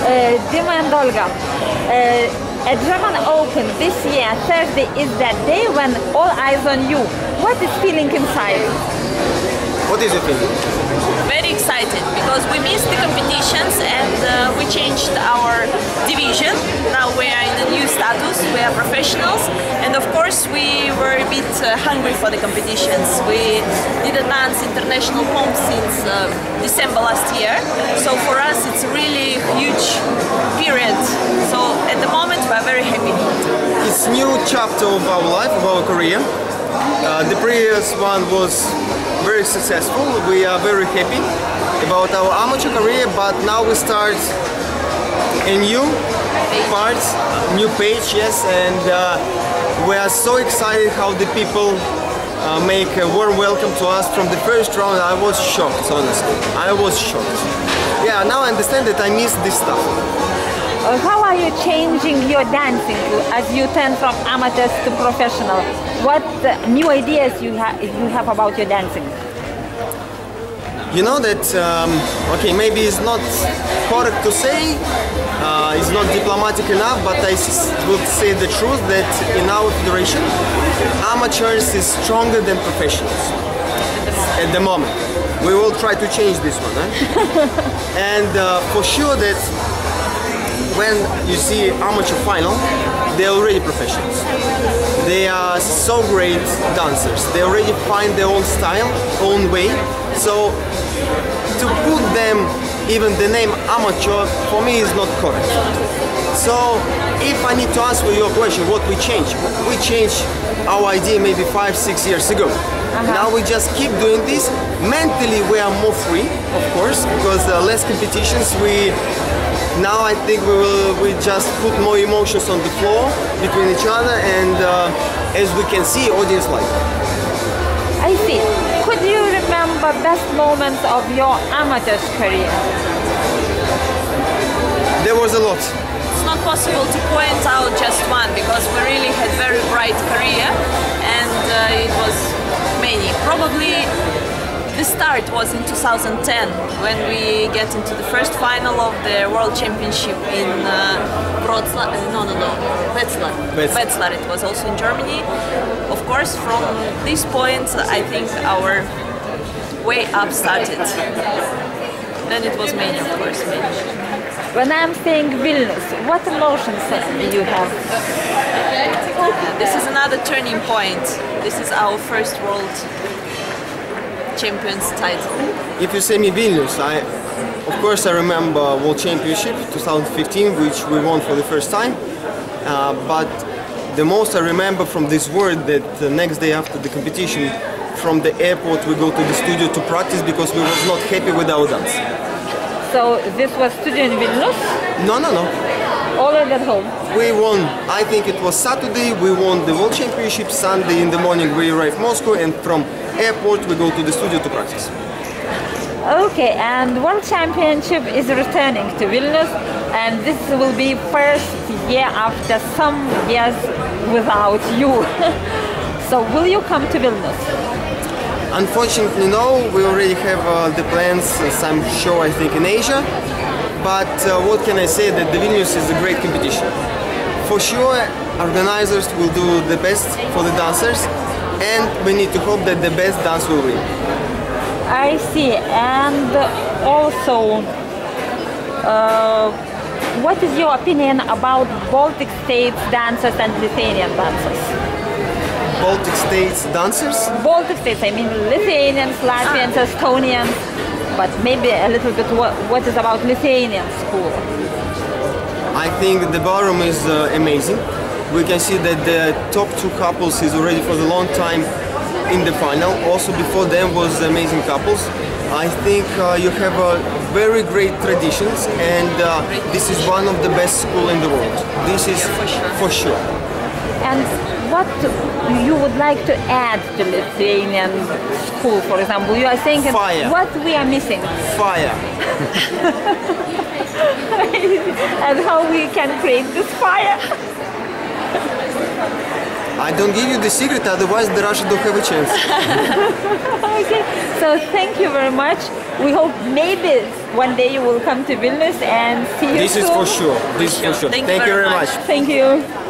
Dima and Olga, at German Open this year, Thursday is that day when all eyes on you. What is feeling inside? What is the feeling? Very excited because we missed the competitions and we changed our division. Now we are in a new status, we are professionals, and of course we were a bit hungry for the competitions. We didn't dance international comp since December last year, so for us it's a really huge period. So at the moment we are very happy. It's a new chapter of our life, of our career. The previous one was very successful. We are very happy about our amateur career, but now we start a new part, new page, yes, and we are so excited how the people make a warm welcome to us from the first round. I was shocked, honestly. I was shocked. Yeah, now I understand that I missed this stuff. How are you changing your dancing as you turn from amateurs to professional? What new ideas you have about your dancing? You know that, okay, maybe it's not correct to say, it's not diplomatic enough, but I would say the truth that in our federation, amateurs is stronger than professionals at the moment. We will try to change this one, and for sure that when you see amateur final, they're already professionals. They are so great dancers. They already find their own style, own way. So to put them even the name amateur for me is not correct. So if I need to answer your question, what we changed? We changed our idea maybe 5-6 years ago. Now we just keep doing this. Mentally we are more free, of course, because less competitions. Now I think we just put more emotions on the floor between each other, and as we can see, audience like it. I see. Could you remember best moments of your amateur career? There was a lot. It's not possible to point out just one because we really had very bright career and it was many. Probably the start was in 2010 when we get into the first final of the World Championship in Wrocław. Wetzlar. It was also in Germany. Of course, from this point, I think our way up started. Then it was many, of course, many. When I'm saying Vilnius, what emotions do you have? This is another turning point. This is our first World Champions title. If you say me Vilnius, of course I remember World Championship 2015, which we won for the first time. But the most I remember from this word that the next day after the competition, from the airport we go to the studio to practice because we was not happy with our dance. So this was studio in Vilnius? No. Already at home? We won, I think it was Saturday, we won the World Championship. Sunday in the morning we arrived Moscow, and from airport we go to the studio to practice. Okay, and World Championship is returning to Vilnius, and this will be first year after some years without you. So will you come to Vilnius? Unfortunately no, we already have the plans, some show I think in Asia, but what can I say, that the Vilnius is a great competition. For sure organizers will do the best for the dancers, and we need to hope that the best dance will win. I see. And also, what is your opinion about Baltic States dancers and Lithuanian dancers? Baltic States dancers? Baltic States, I mean Lithuanians, Latvians, Estonians, but maybe a little bit what is about Lithuanian school? I think the ballroom is amazing. We can see that the top two couples is already for the long time in the final. Also before them was amazing couples. I think you have very great traditions, and this is one of the best schools in the world. This is for sure. And what you would like to add to Lithuanian school, for example? You are saying fire. What we are missing? Fire. And how we can create this fire? I don't give you the secret, otherwise the Russia don't have a chance. Okay, so thank you very much. We hope maybe one day you will come to Vilnius and see you This soon. is for sure. This is for sure. Thank you Thank you very very much. much. Thank you.